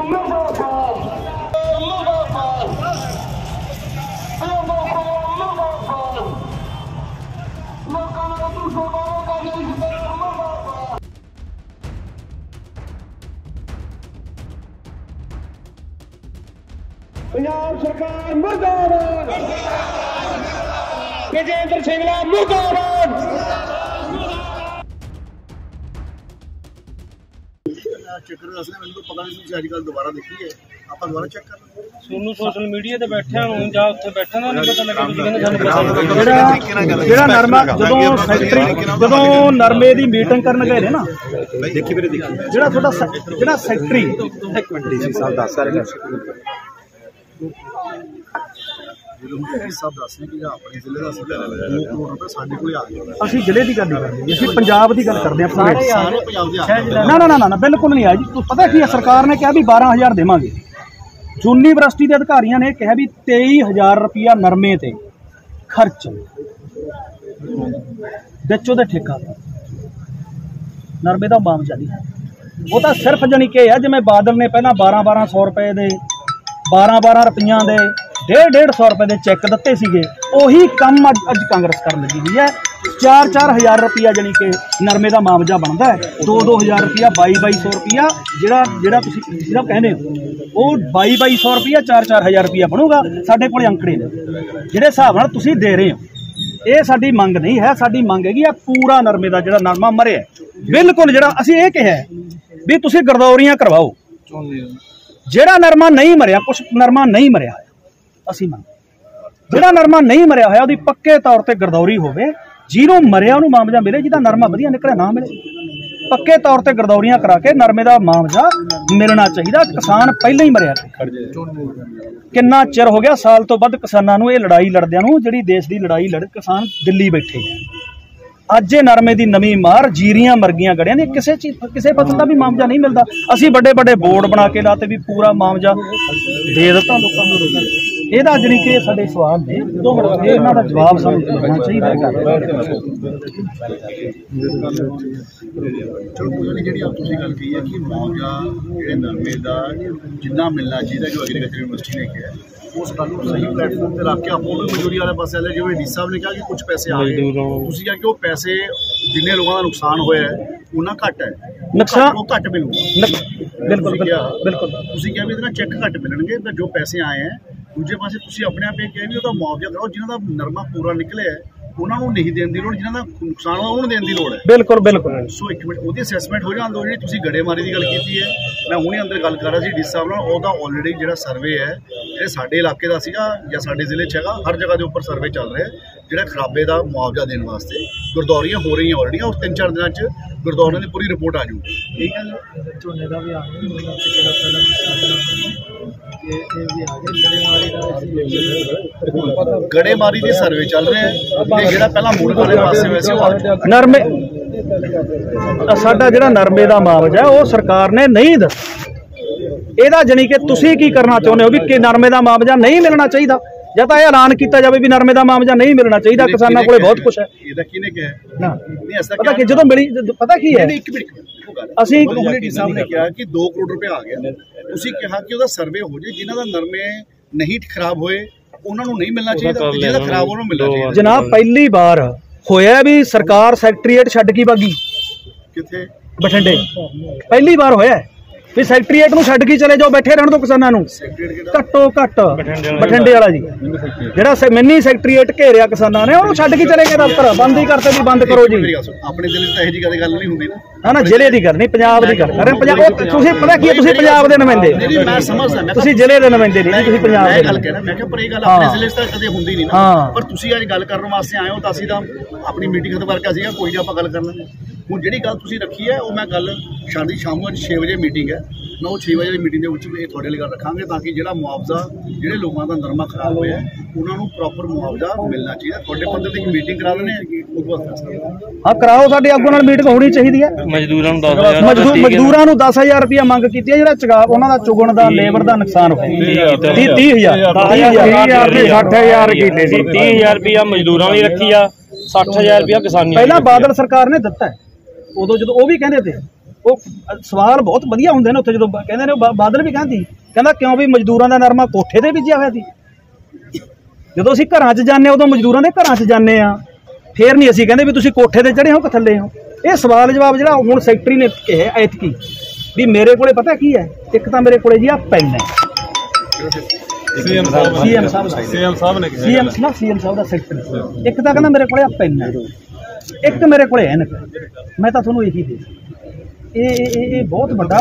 पंजाब सरकार मुर्दाबाद, विजेंद्र सिंगला मुर्दाबाद। ਚੱਕਰ ਦੱਸਣਾ ਮੈਨੂੰ ਪਤਾ ਨਹੀਂ ਤੁਸੀਂ ਅੱਜ ਕੱਲ ਦੁਬਾਰਾ ਦੇਖੀ ਹੈ, ਆਪਾਂ ਦੁਬਾਰਾ ਚੈੱਕ ਕਰ ਲਾਂਗੇ। ਸੋਨੂੰ ਸੋਸ਼ਲ ਮੀਡੀਆ ਤੇ ਬੈਠਿਆ ਨੂੰ ਜਾਂ ਉੱਥੇ ਬੈਠਾ ਨਾ ਪਤਾ ਲੱਗਾ ਤੁਸੀਂ ਕਹਿੰਦੇ ਸਾਨੂੰ ਪਤਾ ਜਿਹੜਾ ਨਰਮਾ ਜਦੋਂ ਸੈਕਟਰੀ ਜਦੋਂ ਨਰਮੇ ਦੀ ਮੀਟਿੰਗ ਕਰਨ ਗਏ ਨੇ ਨਾ, ਦੇਖੀ ਵੀਰੇ ਦੇਖੀ ਜਿਹੜਾ ਤੁਹਾਡਾ ਜਿਹੜਾ ਸੈਕਟਰੀ ਇੱਕ ਮਿੰਟ ਡੀਸੀ ਸਾਹਿਬ ਦੱਸ ਸਾਰੇ ਸਭ ਦੱਸਦੇ ਕਿ ਆਪਣੇ ਜ਼ਿਲ੍ਹੇ ਦਾ ਸਿੱਧਾ 2 ਕਰੋੜ ਰੁਪਏ ਸਾਡੇ ਕੋਲ ਆ ਗਿਆ। ਅਸੀਂ ਜ਼ਿਲ੍ਹੇ ਦੀ ਗੱਲ ਨਹੀਂ ਕਰਦੇ, ਅਸੀਂ ਪੰਜਾਬ ਦੀ ਗੱਲ ਕਰਦੇ ਹਾਂ। ਸਾਰੇ ਪੰਜਾਬ ਦੇ ਨਾ ਬਿਲਕੁਲ ਨਹੀਂ ਆ ਜੀ। ਪਤਾ ਕੀ ਹੈ, ਸਰਕਾਰ ਨੇ ਕਿਹਾ ਵੀ 12,000 ਦੇਵਾਂਗੇ। ਯੂਨੀਵਰਸਿਟੀ ਦੇ ਅਧਿਕਾਰੀਆਂ ਨੇ ਕਿਹਾ ਵੀ 23,000 ਰੁਪਇਆ ਨਰਮੇ ਤੇ ਖਰਚ ਵਿੱਚ ਉਹਦੇ ਠੇਕਾ ਨਰਮੇ ਦਾ ਮਾਮਲਾ ਨਹੀਂ ਹੈ। ਉਹ ਤਾਂ ਸਿਰਫ ਜਾਣੀ ਕਿ ਹੈ ਜਿਵੇਂ ਬਾਦਲ ਨੇ ਪਹਿਲਾਂ 1200 ਰੁਪਏ ਦੇ 12 ਰੁਪਈਆਂ ਦੇ 150 ਰੁਪਏ ਦੇ ਚੈੱਕ ਦਿੱਤੇ ਸੀਗੇ, ਉਹੀ ਕੰਮ ਅੱਜ ਕਾਂਗਰਸ ਕਰਨ ਲੱਗੀ ਹੋਈ ਹੈ। 4-4 ਰੁਪਇਆ ਜਾਣੀ ਕਿ ਨਰਮੇ ਦਾ ਮਾਮਜਾ ਬਣਦਾ ਹੈ। 2-2 ਰੁਪਇਆ 2200 ਰੁਪਇਆ ਜਿਹੜਾ ਤੁਸੀਂ ਜਿਹੜਾ ਕਹਿੰਦੇ ਹੋ, ਉਹ 2200 ਰੁਪਇਆ 4-4 ਰੁਪਇਆ ਬਣੂਗਾ। ਸਾਡੇ ਕੋਲ ਅੰਕੜੇ ਨੇ ਜਿਹੜੇ ਹਿਸਾਬ ਨਾਲ ਤੁਸੀਂ ਦੇ ਰਹੇ ਹੋ। ਇਹ ਸਾਡੀ ਮੰਗ ਨਹੀਂ ਹੈ, ਸਾਡੀ ਮੰਗ ਹੈਗੀ ਆ ਪੂਰਾ ਨਰਮੇ ਦਾ ਜਿਹੜਾ ਨਰਮਾ ਮਰਿਆ ਬਿਲਕੁਲ। ਜਿਹੜਾ ਅਸੀਂ ਇਹ ਕਿਹਾ ਵੀ ਤੁਸੀਂ ਗਰਦੌਰੀਆਂ ਕਰਵਾਓ। ਜਿਹੜਾ ਨਰਮਾ ਨਹੀਂ ਮਰਿਆ, ਕੁਛ ਨਰਮਾ ਨਹੀਂ ਮਰਿਆ ਹੋਇਆ, ਅਸੀਂ ਮੰਗ ਜਿਹੜਾ ਨਰਮਾ ਨਹੀਂ ਮਰਿਆ ਹੋਇਆ ਉਹਦੀ ਪੱਕੇ ਤੌਰ ਤੇ ਗਰਦੌਰੀ ਹੋਵੇ। ਜਿਹਨੂੰ ਮਰਿਆ ਉਹਨੂੰ ਮਾਮਜਾ ਮਿਲੇ, ਜਿਹਦਾ ਨਰਮਾ ਵਧੀਆ ਨਿਕਲਿਆ ਨਾ ਮਿਲੇ। ਪੱਕੇ ਤੌਰ ਤੇ ਗਰਦੌਰੀਆਂ ਕਰਾ ਕੇ ਨਰਮੇ ਦਾ ਮਾਮਜਾ ਮਿਲਣਾ ਚਾਹੀਦਾ। ਕਿਸਾਨ ਪਹਿਲਾਂ ਹੀ ਮਰਿਆ ਸੀ, ਕਿੰਨਾ ਚਿਰ ਹੋ ਗਿਆ, ਸਾਲ ਤੋਂ ਵੱਧ ਕਿਸਾਨਾਂ ਨੂੰ ਇਹ ਲੜਾਈ ਲੜਦਿਆਂ ਨੂੰ। ਜਿਹੜੀ ਦੇਸ਼ ਦੀ ਲੜਾਈ ਲੜ ਕਿਸਾਨ ਦਿੱਲੀ ਬੈਠੇ ਅੱਜ ਇਹ ਨਰਮੇ ਦੀ ਨਵੀਂ ਮਾਰ, ਜੀਰੀਆਂ ਮਰਗੀਆਂ ਗੜਿਆਂ ਦੀ ਕਿਸੇ ਫਸਲ ਦਾ ਵੀ ਮਾਮਜਾ ਨਹੀਂ ਮਿਲਦਾ। ਅਸੀਂ ਵੱਡੇ ਬੋਰਡ ਬਣਾ ਕੇ ਲਾਤੇ ਵੀ ਪੂਰਾ ਮਾਮਜਾ ਦੇ ਦਿੱਤਾ ਲੋਕਾਂ ਨੂੰ। ਇਹਦਾ ਜਿਹੜੀ ਕਿ ਸਾਡੇ ਸਵਾਲ ਨੇ, ਇਹਨਾਂ ਦਾ ਜਵਾਬ ਸਾਨੂੰ ਦੇਣਾ ਚਾਹੀਦਾ। ਚਲੋ ਕੋਈ ਨਹੀਂ, ਜਿਹੜੀ ਤੁਸੀਂ ਗੱਲ ਕਹੀ ਹੈ ਕਿ ਮੁਆਵਜ਼ਾ ਜਿਹੜੇ ਨਰਮੇ ਦਾ ਜਿੰਨਾ ਮਿਲਣਾ ਚਾਹੀਦਾ, ਜੋ ਐਗਰੀਕਲਚਰ ਯੂਨੀਵਰਸਿਟੀ ਨੇ ਕਿਹਾ, ਉਸ ਗੱਲ ਨੂੰ ਸਹੀ ਪਲੇਟਫਾਰਮ ਤੇ ਰੱਖ ਕੇ ਆਪਾਂ ਉਹਨੂੰ ਮਜ਼ਦੂਰੀ ਵਾਲੇ ਪਾਸੇ ਲੈ। ਜਿਵੇਂ ਡੀ ਸਾਹਿਬ ਨੇ ਕਿਹਾ ਕਿ ਕੁਝ ਪੈਸੇ ਆ ਗਏ, ਤੁਸੀਂ ਕਿਹਾ ਕਿ ਉਹ ਪੈਸੇ ਜਿੰਨੇ ਲੋਕਾਂ ਦਾ ਨੁਕਸਾਨ ਹੋਇਆ ਹੈ ਉਹਨਾਂ ਘੱਟ ਹੈ, ਨੁਕਸਾਨ ਉਹ ਘੱਟ ਮਿਲੂਗਾ। ਬਿਲਕੁਲ ਤੁਸੀਂ ਕਿਹਾ ਵੀ ਇਹਦੇ ਨਾਲ ਚੈੱਕ ਘੱਟ ਮਿਲਣਗੇ, ਤਾਂ ਜੋ ਪੈਸੇ ਆਏ ਹੈ। ਦੂਜੇ ਪਾਸੇ ਤੁਸੀਂ ਆਪਣੇ ਆਪ ਇਹ ਕਿਹਾ ਵੀ ਉਹਦਾ ਮੁਆਵਜ਼ਾ ਕਰਾਓ। ਜਿਹਨਾਂ ਦਾ ਨਰਮਾ ਪੂਰਾ ਨਿਕਲਿਆ ਉਹਨਾਂ ਨੂੰ ਨਹੀਂ ਦੇਣ ਦੀ ਲੋੜ, ਜਿਹਨਾਂ ਦਾ ਨੁਕਸਾਨ ਹੋਇਆ ਉਹਨੂੰ ਦੇਣ ਦੀ ਲੋੜ ਹੈ। ਬਿਲਕੁਲ ਸੋ ਇੱਕ ਮਿੰਟ ਉਹਦੀ ਅਸੈਸਮੈਂਟ ਹੋ ਜਾਣ ਦਿਓ। ਜਿਹੜੀ ਤੁਸੀਂ ਗੜੇਮਾਰੀ ਦੀ ਗੱਲ ਕੀਤੀ ਹੈ, ਮੈਂ ਹੁਣੇ ਅੰਦਰ ਗੱਲ ਕਰ ਰਿਹਾ ਸੀ ਡੀ ਸਾਹਿਬ ਨਾਲ, ਉਹਦਾ ਆਲਰੇਡੀ ਜਿਹੜਾ ਸਰਵੇ ਹੈ ਜਿਹੜੇ ਸਾਡੇ ਇਲਾਕੇ ਦਾ ਸੀਗਾ ਜਾਂ ਸਾਡੇ ਜ਼ਿਲ੍ਹੇ 'ਚ ਹੈਗਾ, ਹਰ ਜਗ੍ਹਾ ਦੇ ਉੱਪਰ ਸਰਵੇ ਚੱਲ ਰਿਹਾ ਜਿਹੜਾ ਖਰਾਬੇ ਦਾ ਮੁਆਵਜ਼ਾ ਦੇਣ ਵਾਸਤੇ। ਗੁਰਦੌਰੀਆਂ ਹੋ ਰਹੀਆਂ ਆਲਰੇਡੀ, ਔਰ 3-4 ਦਿਨਾਂ 'ਚ ਗੁਰਦੌਰੀਆਂ ਦੀ ਪੂਰੀ ਰਿਪੋਰਟ ਆ ਜੂਗੀ। ਠੀਕ ਹੈ ਜੀ, ਝੋਨੇ ਦਾ ਵੀ ਆ ਗਿਆ, ਗੜੇਮਾਰੀ ਦੀ ਸਰਵੇ ਚੱਲ ਰਿਹਾ ਹੈ। ਜਿਹੜਾ ਪਹਿਲਾਂ ਮੂਲ ਵਾਲੇ ਪਾਸੇ ਵੈਸੇ ਨਰਮੇ ਸਾਡਾ ਜਿਹੜਾ ਨਰਮੇ ਦਾ ਮੁਆਵਜ਼ਾ ਉਹ ਸਰਕਾਰ ਨੇ ਨਹੀਂ ਦੱਸਿਆ। ਇਹਦਾ ਜਾਣੀ ਕਿ ਤੁਸੀਂ ਕੀ ਕਰਨਾ ਚਾਹੁੰਦੇ ਹੋ ਵੀ ਕਿ ਨਰਮੇ ਦਾ ਮੁਆਵਜ਼ਾ ਨਹੀਂ ਮਿਲਣਾ ਚਾਹੀਦਾ, ਜਾਂ ਤਾਂ ਇਹ ਐਲਾਨ ਕੀਤਾ ਜਾਵੇ ਵੀ ਨਰਮੇ ਦਾ ਮੁਆਵਜ਼ਾ ਨਹੀਂ ਮਿਲਣਾ ਚਾਹੀਦਾ। ਕਿਸਾਨਾਂ ਕੋਲੇ ਬਹੁਤ ਕੁਛ ਹੈ। ਇਹਦਾ ਕਿਹਨੇ ਕਿਹਾ? ਪਤਾ ਕਿ ਜਦੋਂ ਮਿਲੀ, ਪਤਾ ਕੀ ਹੈ, ਅਸੀਂ ਡੀ ਸਾਹਿਬ ਨੇ ਕਿਹਾ ਕਿ 2 ਕਰੋੜ ਰੁਪਏ ਆ ਗਿਆ। ਤੁਸੀਂ ਕਿਹਾ ਕਿ ਉਹਦਾ ਸਰਵੇ ਹੋ ਜੇ, ਜਿਨ੍ਹਾਂ ਦਾ ਨਰਮੇ ਨਹੀਂ ਖਰਾਬ ਹੋਏ ਉਹਨਾਂ ਨੂੰ ਨਹੀਂ ਮਿਲਣਾ ਚਾਹੀਦਾ, ਜਿਹਦਾ ਖਰਾਬ ਉਹਨੂੰ ਮਿਲਣਾ ਚਾਹੀਦਾ। ਜਨਾਬ ਪਹਿਲੀ ਵਾਰ ਹੋਇਆ ਵੀ ਸਰਕਾਰ ਸੈਕਟਰੀਏਟ ਛੱਡ ਕੇ ਭਾਗੀ। ਕਿੱਥੇ? ਬਠਿੰਡੇ। ਪਹਿਲੀ ਵਾਰ ਹੋਇਆ ਵੀ ਸੈਕਟਰੀਏਟ ਨੂੰ ਛੱਡ ਕੇ ਚਲੇ ਜਾਓ, ਬੈਠੇ ਰਹਿਣ ਦੋ ਕਿਸਾਨਾਂ ਨੂੰ। ਘੱਟੋ ਘੱਟ ਬਠਿੰਡੇ ਵਾਲਾ ਜੀ, ਜਿਹੜਾ ਮਿੰਨੀ ਸੈਕਟਰੀਏਟ ਘੇਰਿਆ ਕਿਸਾਨਾਂ ਨੇ, ਉਹਨੂੰ ਛੱਡ ਕੇ ਚਲੇ ਗਏ ਦਫ਼ਤਰ, ਬੰਦ ਹੀ ਕਰਤੇ ਵੀ ਬੰਦ ਕਰੋ ਜੀ। ਆਪਣੇ ਜ਼ਿਲ੍ਹੇ 'ਚ ਤਾਂ ਇਹੋ ਜਿਹੀ ਕਦੇ ਗੱਲ ਨਹੀਂ ਹੁੰਦੀ ਨਾ ਜ਼ਿਲ੍ਹੇ ਦੀ ਗੱਲ ਨਹੀਂ, ਪੰਜਾਬ ਦੀ ਗੱਲ ਕਰ ਰਹੇ। ਪੰਜਾਬ ਤੁਸੀਂ ਪਤਾ ਕੀ ਹੈ, ਤੁਸੀਂ ਪੰਜਾਬ ਦੇ ਨੁਮਾਇੰਦੇ, ਤੁਸੀਂ ਜ਼ਿਲ੍ਹੇ ਦੇ ਨੁਮਾਇੰਦੇ ਨਹੀਂ, ਤੁਸੀਂ ਪੰਜਾਬ ਦੇ। ਗੱਲ ਕਹਿ ਰਿਹਾ ਮੈਂ ਕਿਹਾ, ਪਰ ਇਹ ਗੱਲ ਆਪਣੇ ਜ਼ਿਲ੍ਹੇ 'ਚ ਤਾਂ ਕਦੇ ਹੁੰਦੀ ਨਹੀਂ ਨਾ। ਪਰ ਤੁਸੀਂ ਅੱਜ ਗੱਲ ਕਰਨ ਵਾਸਤੇ ਆਏ ਹੋ, ਤਾਂ ਅਸੀਂ ਤਾਂ ਆਪਣੀ ਮੀਟਿੰਗ ਖਤਮ ਕਰਕੇ ਸੀਗਾ, ਕੋਈ ਨਹੀਂ ਆਪਾਂ ਗੱਲ ਕਰ ਲਾਂਗੇ। ਹੁਣ ਜਿਹੜੀ ਗੱਲ ਤੁਸੀਂ ਰੱਖੀ ਹੈ ਉਹ ਮੈਂ ਗੱਲ ਸ਼ਾਮ ਨੂੰ 6 ਵਜੇ ਮੀਟਿੰਗ ਹੈ, ਮੈਂ ਉਹ 6 ਵਜੇ ਦੀ ਮੀਟਿੰਗ ਦੇ ਵਿੱਚ ਇਹ ਤੁਹਾਡੇ ਲਈ ਗੱਲ ਰੱਖਾਂਗੇ, ਤਾਂ ਕਿ ਜਿਹੜਾ ਮੁਆਵਜ਼ਾ ਜਿਹੜੇ ਲੋਕਾਂ ਦਾ ਨਰਮਾ ਖਰਾਬ ਹੋਇਆ ਉਹਨਾਂ ਨੂੰ ਪ੍ਰੋਪਰ ਮੁਆਵਜ਼ਾ ਮਿਲਣਾ ਚਾਹੀਦਾ। ਤੁਹਾਡੇ ਬੰਦੇ ਦੀ ਮੀਟਿੰਗ ਕਰਾ ਲੈਣੇ ਉਹ ਤੋਂ ਬਾਅਦ ਹਾਂ ਕਰਾਓ, ਸਾਡੇ ਆਗੂ ਨਾਲ ਮੀਟਿੰਗ ਹੋਣੀ ਚਾਹੀਦੀ ਹੈ। ਮਜ਼ਦੂਰਾਂ ਨੂੰ 10,000 ਰੁਪਇਆ ਮੰਗ ਕੀਤੀ ਹੈ। ਜਿਹੜਾ ਚੁਗਾਵ ਉਹਨਾਂ ਦਾ ਚੁਗਣ ਦਾ ਲੇਬਰ ਦਾ ਨੁਕਸਾਨ ਹੋਇਆ 30,000 60,000 ਕੀਤੇ ਸੀ। 30,000 ਰੁਪਇਆ ਮਜ਼ਦੂਰਾਂ ਲਈ ਰੱਖੀ ਆ, 60,000 ਰੁਪਇਆ ਕਿਸਾਨੀ। ਪਹਿਲਾਂ ਬਾਦਲ ਸਰਕਾਰ ਨੇ ਦਿੱਤਾ, ਉਦੋਂ ਜਦੋਂ ਉਹ ਵੀ ਕਹਿੰਦੇ ਤੇ ਉਹ ਸਵਾਲ ਬਹੁਤ ਵਧੀਆ ਹੁੰਦੇ ਨੇ ਉੱਥੇ ਜਦੋਂ ਕਹਿੰਦੇ ਨੇ ਬਾਦਲ ਵੀ ਕਹਿੰਦਾ ਕਿਉਂ ਵੀ ਮਜ਼ਦੂਰਾਂ ਦਾ ਨਰਮਾ ਕੋਠੇ ਤੇ ਬੀਜਿਆ ਹੋਇਆ ਸੀ। ਜਦੋਂ ਅਸੀਂ ਘਰਾਂ 'ਚ ਜਾਂਦੇ ਉਦੋਂ ਮਜ਼ਦੂਰਾਂ ਦੇ ਘਰਾਂ 'ਚ ਜਾਂਦੇ ਆ, ਫੇਰ ਨਹੀਂ ਅਸੀਂ ਕਹਿੰਦੇ ਵੀ ਤੁਸੀਂ ਕੋਠੇ ਤੇ ਚੜ੍ਹੇ ਹੋ ਕਿ ਥੱਲੇ ਹੋ। ਇਹ ਸਵਾਲ ਜਵਾਬ ਜਿਹੜਾ ਹੁਣ ਸੈਕਟਰੀ ਨੇ ਕਿਹਾ ਐਤਕੀ ਵੀ ਮੇਰੇ ਕੋਲੇ ਪਤਾ ਕੀ ਹੈ, ਇੱਕ ਤਾਂ ਮੇਰੇ ਕੋਲੇ ਜੀ ਆ ਪੈਨ ਹੈ ਸੀਐਮ ਸਾਹਿਬ ਦਾ ਸੈਕਟਰੀ, ਇੱਕ ਤਾਂ ਕਹਿੰਦਾ ਮੇਰੇ ਕੋਲੇ ਆ ਪੈਨ ਹੈ, ਇੱਕ ਮੇਰੇ ਕੋਲੇ ਐਨਕ। ਮੈਂ ਤਾਂ ਤੁਹਾਨੂੰ ਇਹੀ ਦੇ ਇਹ ਬਹੁਤ ਵੱਡਾ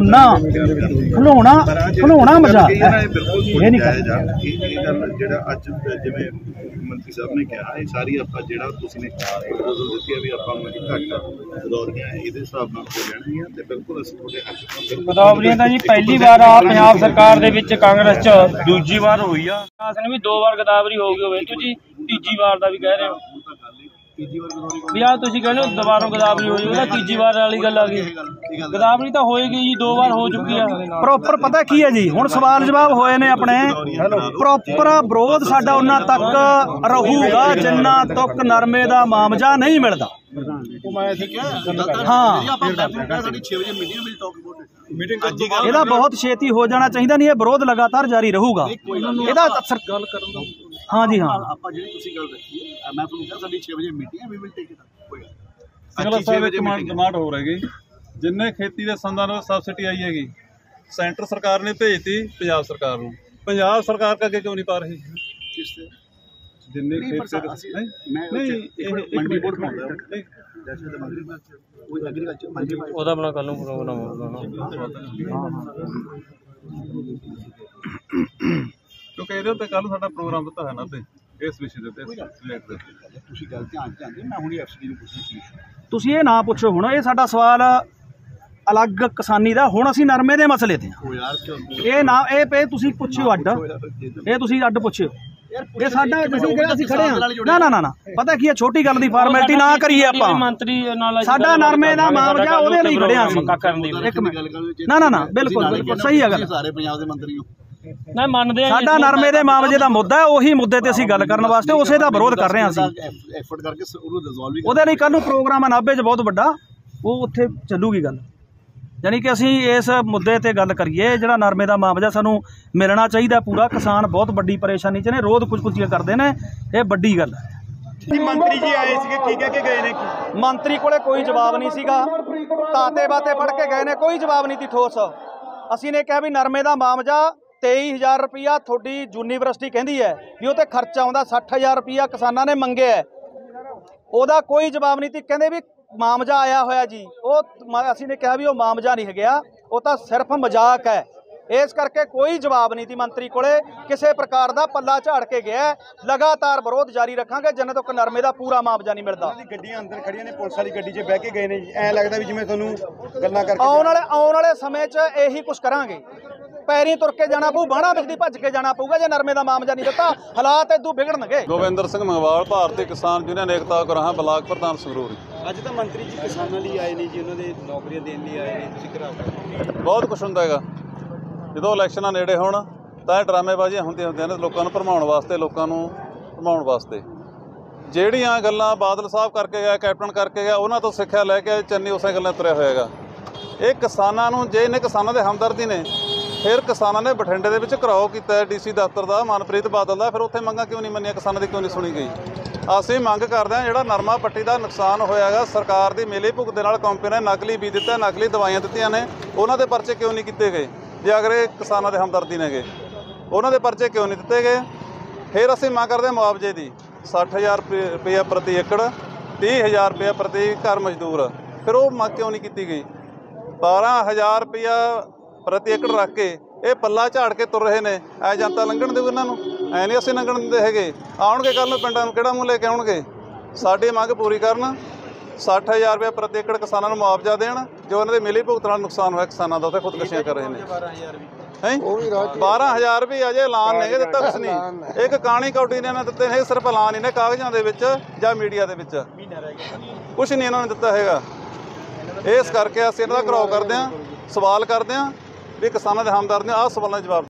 ਖਿਡੌਣਾ ਮਜ਼ਾਕ ਹੈ। ਇਹ ਨਹੀਂ ਕਰਦਾ ਇਹ ਗੱਲ ਜਿਹੜਾ ਅੱਜ ਜਿਵੇਂ ਮੰਤਰੀ ਸਾਹਿਬ ਨੇ ਕਿਹਾ, ਇਹ ਸਾਰੀ ਆਪਾਂ ਜਿਹੜਾ ਤੁਸੀਂ ਨੇ ਕਿਹਾ ਦਿੱਤੀ ਵੀ ਆਪਾਂ ਨੂੰ ਘੱਟ ਦੌੜੀਆਂ ਇਹਦੇ ਹਿਸਾਬ ਨਾਲ ਹੋ ਜਾਣਗੀਆਂ ਤੇ ਬਿਲਕੁਲ ਅਸੀਂ ਤੁਹਾਡੇ ਹੱਕ ਗਦਾਵਰੀਆਂ ਤਾਂ ਜੀ ਪਹਿਲੀ ਵਾਰ ਆ ਪੰਜਾਬ ਸਰਕਾਰ ਦੇ ਵਿੱਚ ਕਾਂਗਰਸ 'ਚ ਦੂਜੀ ਵਾਰ ਹੋਈ ਆ। ਨੇ ਵੀ 2 ਵਾਰ ਗਦਾਵਰੀ ਹੋ ਗਈ ਹੋਵੇ, ਤੁਸੀਂ ਤੀਜੀ ਵਾਰ ਦਾ ਵੀ ਕਹਿ ਰਹੇ ਹੋ ਵੀ ਆ ਤੁਸੀਂ ਕਹਿੰਦੇ ਹੋ ਦੁਬਾਰਾ ਗਦਾਵਰੀ ਹੋਈ, ਉਹਦਾ ਤੀਜੀ ਵਾਰ ਵਾਲੀ ਗੱਲ ਆ ਗਈ। ਗਦਾਵਰੀ ਤਾਂ ਹੋਏਗੀ ਜੀ, 2 ਵਾਰ ਹੋ ਚੁੱਕੀ ਆ। ਪ੍ਰੋਪਰ ਪਤਾ ਕੀ ਹੈ ਜੀ, ਹੁਣ ਸਵਾਲ ਜਵਾਬ ਹੋਏ ਨੇ ਆਪਣੇ, ਪ੍ਰੋਪਰ ਵਿਰੋਧ ਸਾਡਾ ਉਹਨਾਂ ਤੱਕ ਰਹੂਗਾ ਜਿੰਨਾ ਤੱਕ ਨਰਮੇ ਦਾ ਮਾਮਜਾ ਨਹੀਂ ਮਿਲਦਾ। ਇਹਦਾ ਬਹੁਤ ਛੇਤੀ ਹੋ ਜਾਣਾ ਚਾਹੀਦਾ, ਨਹੀਂ ਇਹ ਵਿਰੋਧ ਲਗਾਤਾਰ ਜਾਰੀ ਰਹੂਗਾ। ਇਹਦਾ ਅਸਰ ਗੱਲ ਕਰਨ ਦਾ हाँ जी हाँ ਆਪਾਂ ਜਿਹੜੀ ਤੁਸੀਂ ਗੱਲ ਰੱਖੀ ਹੈ, ਮੈਂ ਤੁਹਾਨੂੰ ਕਿਹਾ ਸਾਡੀ 6 ਵਜੇ ਮੀਟਿੰਗ ਹੈ, we will take it up. Singla ਸਾਹਿਬ ਇੱਕ ਡਿਮਾਂਡ ਹੋ ਰਹੀ ਜਿੰਨੇ ਖੇਤੀ ਦੇ ਸੰਦਾਂ ਨੂੰ ਸਬਸਿਡੀ ਆਈ ਹੈਗੀ ਸੈਂਟਰ ਸਰਕਾਰ ਨੇ ਭੇਜਤੀ ਪੰਜਾਬ ਸਰਕਾਰ ਨੂੰ, ਪੰਜਾਬ ਸਰਕਾਰ ਅੱਗੇ ਕਿਉਂ ਨਹੀਂ ਪਾ ਰਹੀ? ਕਿਸ ਤੇ ਜਿੰਨੇ ਖੇਤੀ ਮੰਡੀ ਬੋਰਡ ਬਣਾਉਂਦਾ ਕੋਈ ਐਗਰੀਕਲਚਰ ਉਹਦਾ ਆਪਣਾ ਕੱਲ ਨੂੰ ਪ੍ਰੋਗਰਾਮ ਹੋਊਗਾ। ਕਿਉਂਕਿ ਇਹਦੇ ਉੱਤੇ ਕੱਲ ਸਾਡਾ ਪ੍ਰੋਗਰਾਮ ਦਿੱਤਾ ਹੈ ਨਾ ਤੇ ਇਸ ਵਿਸ਼ੇ ਦੇ ਉੱਤੇ ਤੁਸੀਂ ਗੱਲ ਧਿਆਨ ਚਾਹੁੰਦੇ, ਮੈਂ ਹੁਣੀ ਐਫਸੀਡੀ ਨੂੰ ਪੁੱਛਣਾ। ਤੁਸੀਂ ਇਹ ਨਾ ਪੁੱਛੋ, ਹੁਣ ਇਹ ਸਾਡਾ ਸਵਾਲ ਅਲੱਗ ਕਿਸਾਨੀ ਦਾ, ਹੁਣ ਅਸੀਂ ਨਰਮੇ ਦੇ ਮਸਲੇ ਤੇ ਇਹ ਨਾ ਇਹ ਤੁਸੀਂ ਪੁੱਛਿਓ ਅੱਡ, ਇਹ ਤੁਸੀਂ ਅੱਡ ਪੁੱਛਿਓ। ਇਹ ਸਾਡਾ ਅਸੀਂ ਖੜੇ ਹਾਂ ਨਾ ਪਤਾ ਕੀ ਹੈ, ਛੋਟੀ ਗੱਲ ਦੀ ਫਾਰਮੈਲਿਟੀ ਨਾ ਕਰੀਏ ਆਪਾਂ। ਮੰਤਰੀ ਨਾਲ ਸਾਡਾ ਨਰਮੇ ਦਾ ਮਾਮਲਾ ਉਹਦੇ ਲਈ ਖੜਿਆ ਸੀ। ਇੱਕ ਮਿੰਟ ਨਾ ਬਿਲਕੁਲ ਸਹੀ ਹੈ ਗੱਲ, ਸਾਰੇ ਪੰਜਾਬ ਦੇ ਮੰਤਰੀ ਹੋ ਨਾ ਮੰਨਦੇ ਆ। ਸਾਡਾ ਨਰਮੇ ਦੇ ਮਾਮਲੇ ਦਾ ਮੁੱਦਾ ਹੈ, ਉਹੀ ਮੁੱਦੇ ਤੇ ਅਸੀਂ ਗੱਲ ਕਰਨ ਵਾਸਤੇ ਉਸੇ ਦਾ ਵਿਰੋਧ ਕਰ ਰਹੇ ਹਾਂ ਅਸੀਂ। ਐਫਰਟ ਕਰਕੇ ਉਹਨੂੰ ਰਿਜ਼ੋਲਵ ਉਹਦੇ ਲਈ ਕੱਲ ਨੂੰ ਪ੍ਰੋਗਰਾਮ ਹੈ ਨਾਭੇ 'ਚ ਬਹੁਤ ਵੱਡਾ, ਉਹ ਉੱਥੇ ਚੱਲੂਗੀ ਗੱਲ। ਯਾਨੀ ਕਿ ਅਸੀਂ ਇਸ ਮੁੱਦੇ ਤੇ ਗੱਲ ਕਰੀਏ, ਜਿਹੜਾ ਨਰਮੇ ਦਾ ਮਾਮਲਾ ਸਾਨੂੰ ਮਿਲਣਾ ਚਾਹੀਦਾ ਪੂਰਾ। ਕਿਸਾਨ ਬਹੁਤ ਵੱਡੀ ਪਰੇਸ਼ਾਨੀ 'ਚ ਨੇ, ਰੋਜ਼ ਕੁਝ ਕਰਦੇ ਨੇ, ਇਹ ਵੱਡੀ ਗੱਲ ਹੈ। ਮੰਤਰੀ ਜੀ ਆਏ ਸੀਗੇ, ਕੀ ਕਹਿ ਕੇ ਗਏ ਨੇ? ਮੰਤਰੀ ਕੋਲੇ ਕੋਈ ਜਵਾਬ ਨਹੀਂ ਸੀਗਾ, ਤਾਤੇ ਬਾਤੇ ਪੜ੍ਹ ਕੇ ਗਏ ਨੇ, ਕੋਈ ਜਵਾਬ ਨਹੀਂ ਸੀ ਠੋਸ। ਅਸੀਂ ਨੇ ਕਿਹਾ ਵੀ ਨਰਮੇ ਦਾ ਮਾਮਜਾ 23,000 ਰੁਪਇਆ ਤੁਹਾਡੀ ਯੂਨੀਵਰਸਿਟੀ ਕਹਿੰਦੀ ਹੈ ਵੀ ਉਹ ਤੇ ਖਰਚਾ ਆਉਂਦਾ, 60,000 ਰੁਪਇਆ ਕਿਸਾਨਾਂ ਨੇ ਮੰਗਿਆ, ਉਹਦਾ ਕੋਈ ਜਵਾਬ ਨਹੀਂ ਸੀ। ਕਹਿੰਦੇ ਵੀ ਮਾਮਜਾ ਆਇਆ ਹੋਇਆ ਜੀ, ਉਹ ਅਸੀਂ ਨੇ ਕਿਹਾ ਵੀ ਉਹ ਮਾਮਜਾ ਨਹੀਂ ਹੈਗਾ, ਉਹ ਤਾਂ ਸਿਰਫ ਮਜ਼ਾਕ ਹੈ। ਇਸ ਕਰਕੇ ਕੋਈ ਜਵਾਬ ਨਹੀਂ ਸੀ ਮੰਤਰੀ ਕੋਲੇ, ਕਿਸੇ ਪ੍ਰਕਾਰ ਦਾ ਪੱਲਾ ਝਾੜ ਕੇ ਗਿਆ। ਲਗਾਤਾਰ ਵਿਰੋਧ ਜਾਰੀ ਰੱਖਾਂਗੇ ਜਿੰਨੇ ਤੱਕ ਨਰਮੇ ਦਾ ਪੂਰਾ ਮੁਆਵਜ਼ਾ ਨਹੀਂ ਮਿਲਦਾ। ਗੱਡੀਆਂ ਅੰਦਰ ਖੜੀਆਂ ਨੇ, ਪੁਲਿਸ ਵਾਲੀ ਗੱਡੀ 'ਚ ਬਹਿ ਕੇ ਗਏ ਨੇ ਜੀ, ਐਂ ਲੱਗਦਾ ਵੀ ਜਿਵੇਂ ਤੁਹਾਨੂੰ ਗੱਲਾਂ ਕਰਕੇ। ਆਉਣ ਵਾਲੇ ਸਮੇਂ 'ਚ ਇਹੀ ਕੁਝ ਕਰਾਂਗੇ, ਪੈਰੀ ਤੁਰ ਕੇ ਜਾਣਾ ਪਊ, ਬਾਣਾ ਵਿੱਚ ਦੀ ਭੱਜ ਕੇ ਜਾਣਾ ਪਊਗਾ ਜੇ ਨਰਮੇ ਦਾ ਮੁਆਵਜ਼ਾ ਨਹੀਂ ਦਿੱਤਾ। ਹਾਲਾਤ ਇਦੋਂ ਵਿਗੜਨਗੇ। ਗੋਬਿੰਦਰ ਸਿੰਘ ਮੰਗਵਾਲ, ਭਾਰਤੀ ਕਿਸਾਨ ਯੂਨੀਅਨ ਏਕਤਾ ਗਰਾਹਾਂ ਬਲਾਕ ਪ੍ਰਧਾਨ ਸੰਗਰੂਰ। ਅੱਜ ਤਾਂ ਮੰਤਰੀ ਜੀ ਕਿਸਾਨਾਂ ਲਈ ਆਏ ਨੇ ਜੀ, ਉਹਨਾਂ ਦੇ ਨੌਕਰੀਆਂ ਦੇਣ ਲਈ ਆਏ ਨੇ, ਤੁਸੀਂ ਘਰਾਓ ਬਹੁਤ ਕੁਛ ਹੁੰਦਾ ਹੈਗਾ ਜਦੋਂ ਇਲੈਕਸ਼ਨਾਂ ਨੇੜੇ ਹੋਣ ਤਾਂ ਇਹ ਡਰਾਮੇਬਾਜ਼ੀਆਂ ਹੁੰਦੀਆਂ ਨੇ ਲੋਕਾਂ ਨੂੰ ਭਰਮਾਉਣ ਵਾਸਤੇ, ਲੋਕਾਂ ਨੂੰ ਘੁਮਾਉਣ ਵਾਸਤੇ। ਜਿਹੜੀਆਂ ਗੱਲਾਂ ਬਾਦਲ ਸਾਹਿਬ ਕਰਕੇ ਗਿਆ, ਕੈਪਟਨ ਕਰਕੇ ਗਿਆ, ਉਹਨਾਂ ਤੋਂ ਸਿੱਖਿਆ ਲੈ ਕੇ ਚੰਨੀ ਉਸੇ ਗੱਲਾਂ ਤੁਰਿਆ ਹੋਏਗਾ। ਇਹ ਕਿਸਾਨਾਂ ਨੂੰ, ਜੇ ਇਹਨੇ ਕਿਸਾਨਾਂ ਦੇ ਹਮਦਰਦੀ ਨੇ, ਫਿਰ ਕਿਸਾਨਾਂ ਨੇ ਬਠਿੰਡੇ ਦੇ ਵਿੱਚ ਘਰਾਓ ਕੀਤਾ ਡੀਸੀ ਦਫ਼ਤਰ ਦਾ, ਮਨਪ੍ਰੀਤ ਬਾਦਲ ਦਾ, ਫਿਰ ਉੱਥੇ ਮੰਗਾਂ ਕਿਉਂ ਨਹੀਂ ਮੰਨੀਆਂ ਕਿਸਾਨਾਂ ਦੀ, ਕਿਉਂ ਨਹੀਂ ਸੁਣੀ ਗਈ? ਅਸੀਂ ਮੰਗ ਕਰਦੇ ਹਾਂ ਜਿਹੜਾ ਨਰਮਾ ਪੱਟੀ ਦਾ ਨੁਕਸਾਨ ਹੋਇਆ ਹੈਗਾ, ਸਰਕਾਰ ਦੀ ਮਿਲੀ ਭੁਗਤ ਦੇ ਨਾਲ ਕੰਪਨੀ ਨੇ ਨਕਲੀ ਬੀਜ ਦਿੱਤਾ, ਨਕਲੀ ਦਵਾਈਆਂ ਦਿੱਤੀਆਂ ਨੇ, ਉਹਨਾਂ ਦੇ ਪਰਚੇ ਕਿਉਂ ਨਹੀਂ ਕੀਤੇ ਗਏ? ਜੇ ਅਗਰ ਇਹ ਕਿਸਾਨਾਂ ਦੇ ਹਮਦਰਦੀ ਨੇਗੇ, ਉਹਨਾਂ ਦੇ ਪਰਚੇ ਕਿਉਂ ਨਹੀਂ ਦਿੱਤੇ ਗਏ? ਫਿਰ ਅਸੀਂ ਮੰਗ ਕਰਦੇ ਹਾਂ ਮੁਆਵਜ਼ੇ ਦੀ, 60,000 ਰੁਪਇਆ ਪ੍ਰਤੀ ਏਕੜ, 30,000 ਰੁਪਇਆ ਪ੍ਰਤੀ ਘਰ ਮਜ਼ਦੂਰ, ਫਿਰ ਉਹ ਮੰਗ ਕਿਉਂ ਨਹੀਂ ਕੀਤੀ ਗਈ? 12,000 ਰੁਪਇਆ ਪ੍ਰਤੀ ਏਕੜ ਰੱਖ ਕੇ ਇਹ ਪੱਲਾ ਝਾੜ ਕੇ ਤੁਰ ਰਹੇ ਨੇ। ਐ ਜਨਤਾ ਲੰਘਣ ਦਿਓ ਇਹਨਾਂ ਨੂੰ, ਐ ਨਹੀਂ ਅਸੀਂ ਲੰਘਣ ਦਿੰਦੇ ਹੈਗੇ। ਆਉਣਗੇ ਕੱਲ੍ਹ ਨੂੰ ਪਿੰਡਾਂ ਨੂੰ ਕਿਹੜਾ ਮੂੰਹ ਲੈ ਕੇ ਆਉਣਗੇ? ਸਾਡੀ ਮੰਗ ਪੂਰੀ ਕਰਨ, 60,000 ਰੁਪਇਆ ਪ੍ਰਤੀ ਏਕੜ ਕਿਸਾਨਾਂ ਨੂੰ ਮੁਆਵਜ਼ਾ ਦੇਣ, ਜੋ ਉਹਨਾਂ ਦੇ ਮਿਲੀ ਭੁਗਤ ਨਾਲ ਨੁਕਸਾਨ ਹੋਇਆ ਕਿਸਾਨਾਂ ਦਾ, ਉੱਥੇ ਖੁਦਕੁਸ਼ੀਆਂ ਕਰ ਰਹੇ ਨੇ। 12,000 ਵੀ ਅਜੇ ਐਲਾਨ ਨਹੀਂ ਦਿੱਤਾ, ਕੁਛ ਨਹੀਂ। ਇੱਕ ਕਾਣੀ ਕੌਡੀ ਨੇ ਦਿੱਤੇ ਨੇ, ਸਿਰਫ ਐਲਾਨ ਹੀ ਨੇ ਕਾਗਜ਼ਾਂ ਦੇ ਵਿੱਚ ਜਾਂ ਮੀਡੀਆ ਦੇ ਵਿੱਚ, ਕੁਛ ਨਹੀਂ ਇਹਨਾਂ ਨੇ ਦਿੱਤਾ ਹੈਗਾ। ਇਸ ਕਰਕੇ ਅਸੀਂ ਇਹਨਾਂ ਦਾ ਘਰਾਓ ਕਰਦੇ ਹਾਂ, ਸਵਾਲ ਕਰਦੇ ਹਾਂ ਵੀ ਕਿਸਾਨਾਂ ਦੇ ਹਮਦਰਦ ਨੇ ਆਹ ਸਵਾਲਾਂ ਦਾ ਜਵਾਬ